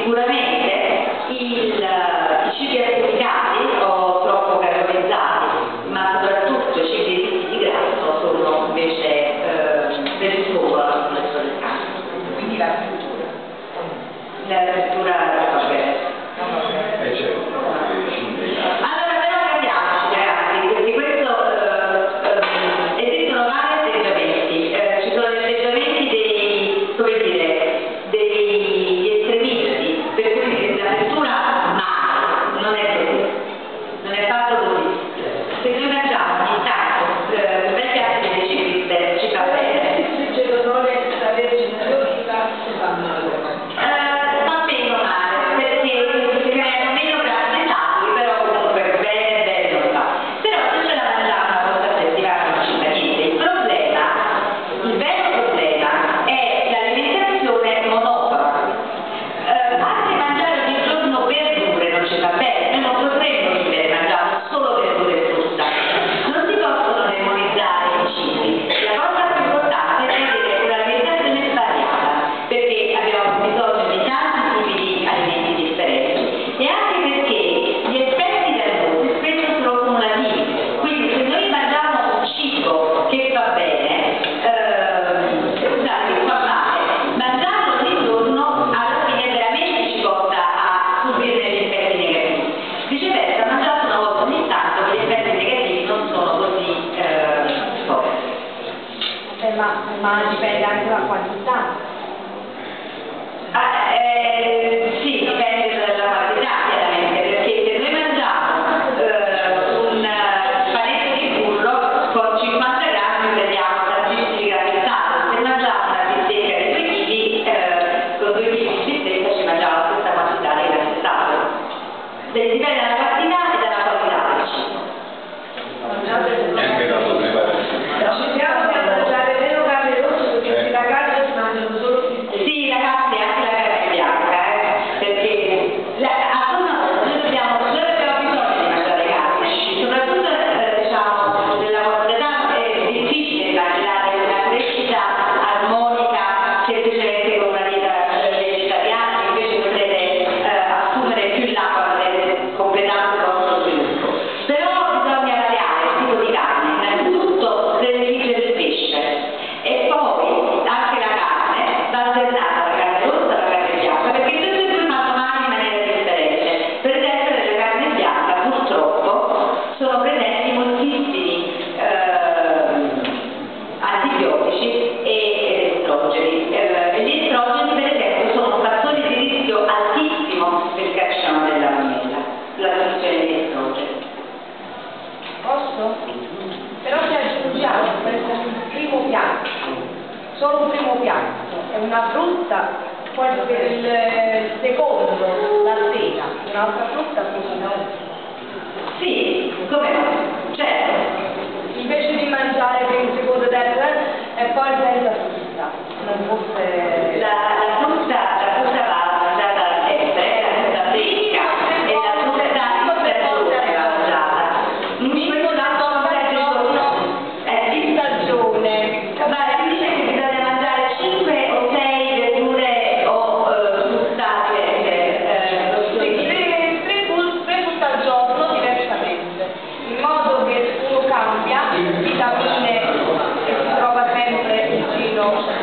Sicuramente i cibi affumicati o troppo carbonizzati, ma soprattutto i cibi ricchi di grasso sono invece pericolosi sulle scorte. Quindi la frittura. La frittura va bene. Allora però capiamoci ragazzi, perché questo esistono vari atteggiamenti, ci sono gli atteggiamenti dei, come dire, degli estremisti, per cui la frittura mai, non è così, non è fatto così. Se noi mangiamo ogni tanto un bel piatto di cibi ci fa bene. Se c'è l'odore extravergine di oliva si fa male. Fa meno male, perché si creano meno grassi saturi, però comunque bene non fa. Però se ce la mangiamo una volta a settimana non ci fa niente. Il vero problema è l'alimentazione monotona. Anche mangiare ogni giorno verdure non ci fa bene, noi non potremmo vivere mangiando solo verdure e frutta. Non si possono demonizzare i cibi. La cosa più importante è avere un'alimentazione svariata, perché abbiamo bisogno di tanti tipi di alimenti differenti e anche perché gli effetti dannosi spesso sono cumulativi. Quindi se noi mangiamo un cibo che fa bene, scusate, fa male, mangiarlo ogni giorno alla fine veramente ci porta a subire degli effetti negativi. Viceversa, mangiato una volta ogni tanto gli effetti negativi non sono così forti. Ma dipende anche dalla quantità. Sì, dipende dalla quantità chiaramente, perché se noi mangiamo un panetto di burro con 50 grammi prendiamo tantissimi grammi di sale. Se mangiamo una bistecca di 2 kg, con 2 kg di bistecca ci mangiamo la stessa quantità di grammi di sale. Dipende dalla quantità e dalla qualità del cibo. Neanche da poter Cerchiamo di mangiare meno carne rossa perché se la carne si mangiano solo bistecche. Sì, ragazzi, anche la carne bianca, perché noi abbiamo bisogno di mangiare carne, soprattutto diciamo nella vostra età è difficile immaginare una crescita armonica semplicemente con una dieta vegetariana, invece potrete assumere più in là quando avete completato il vostro sviluppo. Però bisogna variare il tipo di carne, innanzitutto prediligere il pesce e poi anche la carne va alternata alla carne rossa e alla carne bianca, perché tutte e due fanno male in maniera differente. Per esempio nella carne bianca purtroppo sono presenti moltissimi antibiotici ed estrogeni. E gli estrogeni per esempio sono un fattore di rischio altissimo per il carcinoma della mammella, la produzione di estrogeni. Posso? Però se aggiungiamo per esempio il primo piatto, solo un primo piatto, è una frutta, poi per il secondo, la sera, un'altra frutta, così no? Sì, come no? Certo. Invece di mangiare per il secondo e poi senza frutta, non fosse... La frutta va mangiata sempre, la frutta fresca e la frutta giorni va mangiata. Questo da in stagione. si dice che bisogna mangiare 5 o 6 verdure o crostacee, Tre frutte al giorno diversamente, in modo che uno cambia vitamine che si trova sempre in giro